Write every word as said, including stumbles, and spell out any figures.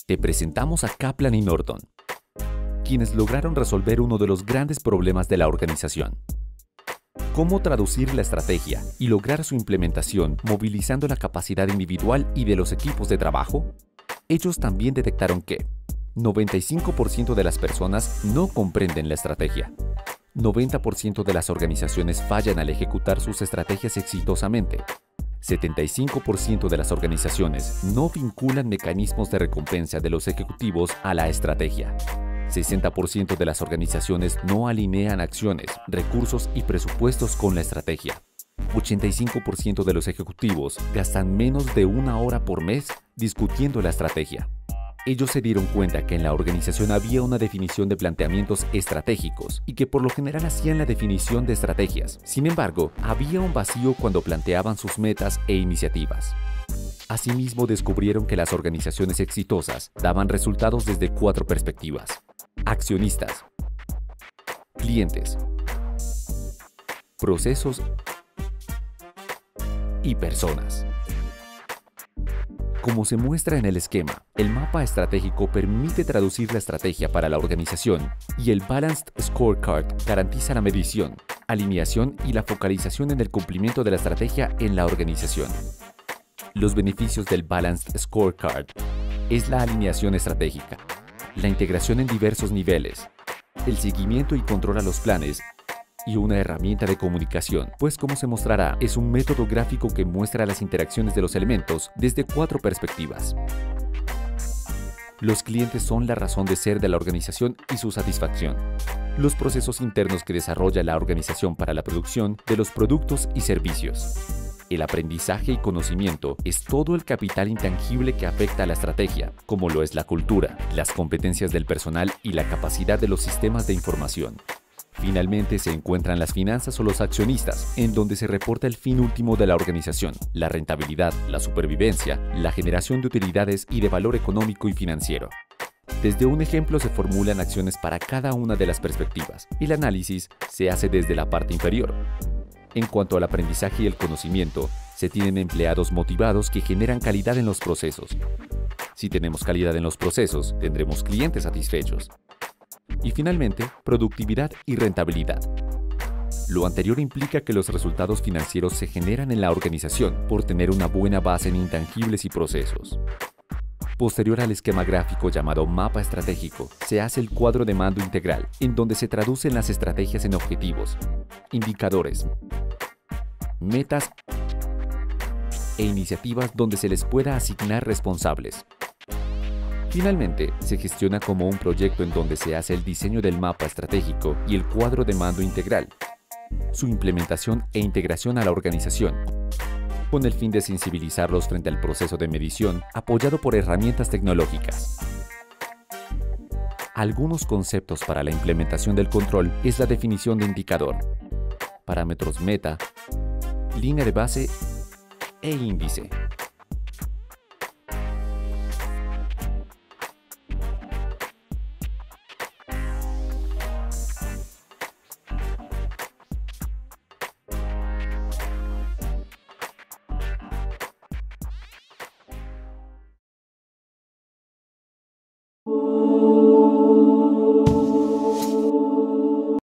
Te presentamos a Kaplan y Norton, quienes lograron resolver uno de los grandes problemas de la organización. ¿Cómo traducir la estrategia y lograr su implementación movilizando la capacidad individual y de los equipos de trabajo? Ellos también detectaron que noventa y cinco por ciento de las personas no comprenden la estrategia. noventa por ciento de las organizaciones fallan al ejecutar sus estrategias exitosamente. setenta y cinco por ciento de las organizaciones no vinculan mecanismos de recompensa de los ejecutivos a la estrategia. sesenta por ciento de las organizaciones no alinean acciones, recursos y presupuestos con la estrategia. ochenta y cinco por ciento de los ejecutivos gastan menos de una hora por mes discutiendo la estrategia. Ellos se dieron cuenta que en la organización había una definición de planteamientos estratégicos y que por lo general hacían la definición de estrategias. Sin embargo, había un vacío cuando planteaban sus metas e iniciativas. Asimismo, descubrieron que las organizaciones exitosas daban resultados desde cuatro perspectivas: accionistas, clientes, procesos y personas. Como se muestra en el esquema, el mapa estratégico permite traducir la estrategia para la organización y el Balanced Scorecard garantiza la medición, alineación y la focalización en el cumplimiento de la estrategia en la organización. Los beneficios del Balanced Scorecard es la alineación estratégica, la integración en diversos niveles, el seguimiento y control a los planes, y una herramienta de comunicación, pues como se mostrará, es un método gráfico que muestra las interacciones de los elementos desde cuatro perspectivas. Los clientes son la razón de ser de la organización y su satisfacción. Los procesos internos que desarrolla la organización para la producción de los productos y servicios. El aprendizaje y conocimiento es todo el capital intangible que afecta a la estrategia, como lo es la cultura, las competencias del personal y la capacidad de los sistemas de información. Finalmente se encuentran las finanzas o los accionistas, en donde se reporta el fin último de la organización, la rentabilidad, la supervivencia, la generación de utilidades y de valor económico y financiero. Desde un ejemplo se formulan acciones para cada una de las perspectivas, y el análisis se hace desde la parte inferior. En cuanto al aprendizaje y el conocimiento, se tienen empleados motivados que generan calidad en los procesos. Si tenemos calidad en los procesos, tendremos clientes satisfechos. Y finalmente, productividad y rentabilidad. Lo anterior implica que los resultados financieros se generan en la organización por tener una buena base en intangibles y procesos. Posterior al esquema gráfico llamado mapa estratégico, se hace el cuadro de mando integral, en donde se traducen las estrategias en objetivos, indicadores, metas e iniciativas donde se les pueda asignar responsables. Finalmente, se gestiona como un proyecto en donde se hace el diseño del mapa estratégico y el cuadro de mando integral, su implementación e integración a la organización, con el fin de sensibilizarlos frente al proceso de medición apoyado por herramientas tecnológicas. Algunos conceptos para la implementación del control es la definición de indicador, parámetros meta, línea de base e índice.